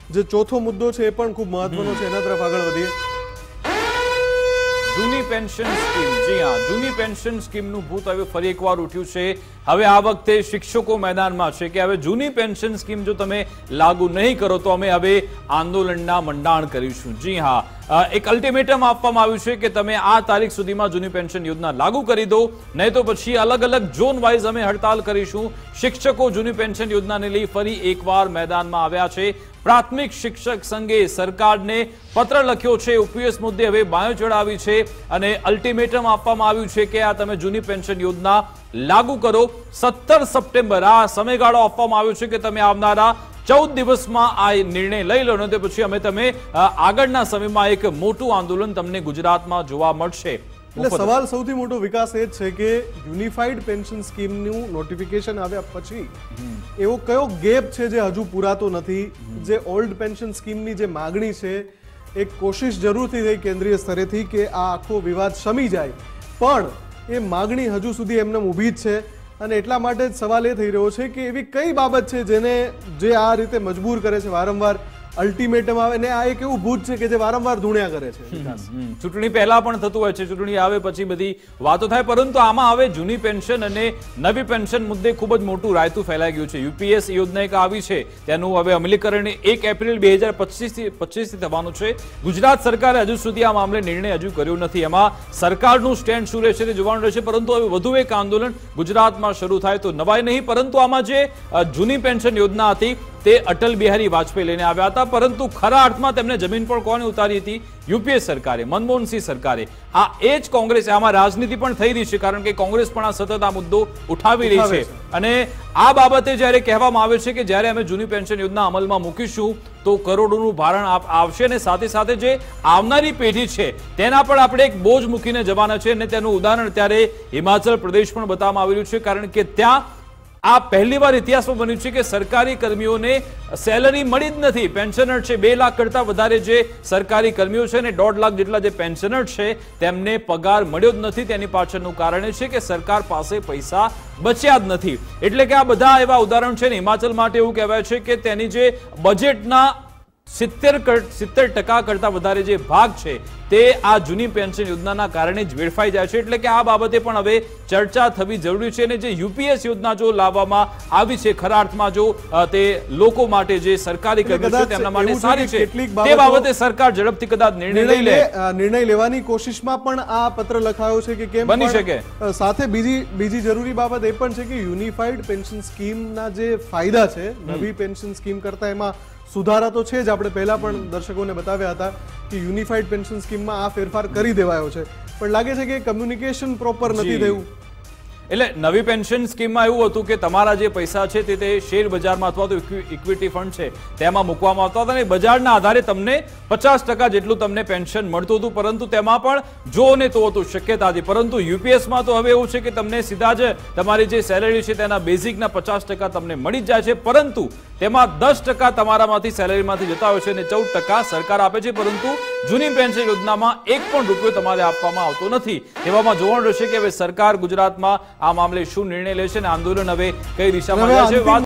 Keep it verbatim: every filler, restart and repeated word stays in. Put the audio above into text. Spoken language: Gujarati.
જે ચોથો મુદ્દો છે એ પણ ખૂબ મહત્વનો છે, એના તરફ આગળ વધીએ। જૂની પેન્શન સ્કીમ, જી હા, જૂની પેન્શન સ્કીમનું ભૂત હવે ફરી એકવાર ઉઠ્યું છે। હવે આ વખતે શિક્ષકો મેદાનમાં છે કે હવે જૂની પેન્શન સ્કીમ જો તમે લાગુ નહીં કરો તો અમે હવે આંદોલનના મંડાણ કરીશું। જી હા, એક અલ્ટિમેટમ આપવામાં આવ્યું છે કે તમે આ તારીખ સુધીમાં જૂની પેન્શન યોજના લાગુ કરી દો, નહીં તો પછી અલગ અલગ ઝોન વાઇઝ અમે હડતાલ કરીશું। શિક્ષકો જૂની પેન્શન યોજનાને લઈ ફરી એકવાર મેદાનમાં આવ્યા છે। પ્રાથમિક શિક્ષક સંઘે સરકારને પત્ર લખ્યો છે, ઓપીએસ મુદ્દે હવે બાયો ચડાવી છે અને અલ્ટિમેટમ આપવામાં આવ્યું છે કે આ તમે જૂની પેન્શન યોજના લાગુ કરો। સત્તર સપ્ટેમ્બર આ સમયગાળો આપવામાં આવ્યો છે કે તમે આવનારા ચૌદ દિવસમાં આ નિર્ણય લઈ લો, ને પછી અમે તમે આગળના સમયમાં એક મોટું આંદોલન તમને ગુજરાતમાં જોવા મળશે। એટલે સવાલ સૌથી મોટો વિકાસ એ જ છે કે યુનિફાઈડ પેન્શન સ્કીમનું નોટિફિકેશન આવ્યા પછી એવો કયો ગેપ છે જે હજુ પૂરાતો નથી? જે ઓલ્ડ પેન્શન સ્કીમની જે માગણી છે, એક કોશિશ જરૂરથી થઈ કેન્દ્રીય સ્તરેથી કે આ આખો વિવાદ શમી જાય, પણ એ માગણી હજુ સુધી એમને ઊભી જ છે। અને એટલા માટે જ સવાલ એ થઈ રહ્યો છે કે એવી કઈ બાબત છે જેને જે આ રીતે મજબૂર કરે છે વારંવાર અલ્ટિમેટમ આવે, ને આ એક એવું ભૂત છે કે જે વારંવાર ધૂણ્યા કરે છે। ચૂંટણી પહેલા પણ થતું હોય છે, ચૂંટણી આવે પછી બધી વાતો થાય, પરંતુ આમાં હવે જૂની પેન્શન અને નવી પેન્શન મુદ્દે ખૂબ જ મોટું રાયતું ફેલાઈ ગયું છે। યુપીએસ યોજના એક આવી છે, તેનું હવે અમલીકરણ એક એપ્રિલ બે હજાર પચીસ થી પચીસ થી થવાનું છે। ગુજરાત સરકારે હજુ સુધી આ મામલે નિર્ણય હજુ કર્યો નથી। એમાં સરકારનું સ્ટેન્ડ શું રહેશે તે જોવાનું રહેશે, પરંતુ હવે વધુ એક આંદોલન ગુજરાતમાં શરૂ થાય તો નવાઈ નહીં। પરંતુ આમાં જે જૂની પેન્શન યોજના હતી તે અટલ બિહારી વાજપેયી લઈને આવ્યા હતા, પરંતુ ખરા અર્થમાં તેમને જમીન પર કોને ઉતારી હતી? યુપીએ સરકારે, મનમોહનસિંહ સરકારે। આ એ જ કોંગ્રેસ, આમાં રાજનીતિ પણ થઈ રહી છે, કારણ કે કોંગ્રેસ પણ આ સતત આ મુદ્દો ઉઠાવી રહી છે। અને આ બાબતે જ્યારે કહેવામાં આવે છે કે જ્યારે અમે જૂની પેન્શન યોજના અમલમાં મૂકીશું તો કરોડોનું ભારણ આવશે, અને સાથે સાથે જે આવનારી પેઢી છે તેના પર આપણે એક બોજ મૂકીને જવાના છે। અને તેનું ઉદાહરણ અત્યારે હિમાચલ પ્રદેશ પણ બતાવવામાં આવી રહ્યું છે, કારણ કે ત્યાં આ પહેલીવાર ઇતિહાસમાં બન્યું છે કે સરકારી કર્મીઓને સેલરી મળી જ નથી। પેન્શનર છે બે લાખ કરતા વધારે જે સરકારી કર્મીઓ છે ને દોઢ લાખ જેટલા જે પેન્શનર છે તેમને પગાર મળ્યો જ નથી। તેની પાછળનું કારણ એ છે કે સરકાર પાસે પૈસા બચ્યા જ નથી। એટલે કે આ બધા એવા ઉદાહરણ છે ને હિમાચલ માટે એવું કહેવાય છે કે તેની જે બજેટના સિત્તેર સિત્તેર ટકા કરતા વધારે જે ભાગ છે તે આ જૂની પેન્શન યોજનાના કારણે જ વેડફાઈ જાય છે। એટલે કે આ બાબતે પણ હવે ચર્ચા થવી જરૂરી છે। અને જે યુપીએસ યોજના જો લાવવામાં આવી છે ખરા અર્થમાં જો તે લોકો માટે જે સરકારી કર્મીઓ છે તેમના માટે સારી છે, તે બાબતે સરકાર ઝડપથી કદાચ નિર્ણય લઈ લે। નિર્ણય લેવાની કોશિશમાં પણ આ પત્ર લખાયો છે કે કેમ બની શકે। સાથે બીજી બીજી જરૂરી બાબત એ પણ છે કે યુનિફાઈડ પેન્શન સ્કીમના જે ફાયદા છે નવી પેન્શન સ્કીમ કરતા એમાં સુધારા તો છે જ। આપણે પહેલા પણ દર્શકોને બતાવ્યા હતા કે યુનિફાઈડ પેન્શન સ્કીમમાં આ ફેરફાર કરી દેવાયો છે, પણ લાગે છે કે કમ્યુનિકેશન પ્રોપર નથી થયું। એટલે નવી પેન્શન સ્કીમમાં એવું હતું કે તમારા જે પૈસા છે તે શેર બજારમાં અથવા તો ઇક્વિટી ફંડ છે તેમાં મૂકવામાં આવતા હતા, અને બજારના આધારે તમને પચાસ ટકા જેટલું તમને પેન્શન મળતું હતું, પરંતુ તેમાં પણ જો ને તો હતું શક્યતા હતી। પરંતુ યુપીએસમાં તો હવે એવું છે કે તમને સીધા જ તમારી જે સેલેરી છે તેના બેઝિકના પચાસ ટકા તમને મળી જ જાય છે, પરંતુ તેમાં દસ ટકા તમારામાંથી સેલેરીમાંથી જતા હોય છે અને ચૌદ ટકા સરકાર આપે છે। પરંતુ જૂની પેન્શન યોજનામાં એક પણ રૂપિયો તમારે આપવામાં આવતો નથી। એવામાં જોવાનું રહેશે કે હવે સરકાર ગુજરાતમાં આ મામલે શું નિર્ણય લેશે અને આંદોલન હવે કઈ દિશામાં જાય છે।